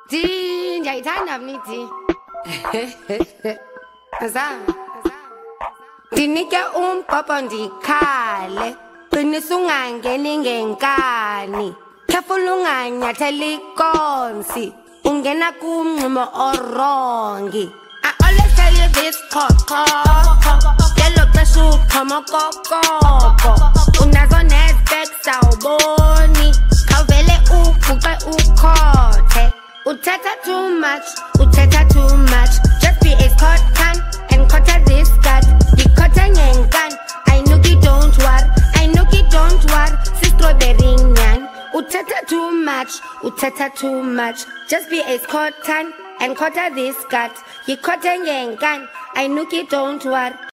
Ndiyayithanda mna iti. Azama. Ndinike umbhobho ndikhale. Qinisa ungangeni ngenkani. Careful unganyatheli ikonsi. Ungena kumngxumo orongi. I always tell you this, koko. Yellow pressure, kama koko. Unazo netbacks awuboni. Khawuvele ubhuqe ukhothe. Uthetha too much, uthetha too much. Just be a cotton and cutter this gut. Yikhothe ngenkani. I know you don't worry, I know you don't worry. Si-strawberry nyani. Uthetha too much, uthetha too much. Just be a cotton and cutter this gut. Yikhothe ngenkani. I know you don't worry.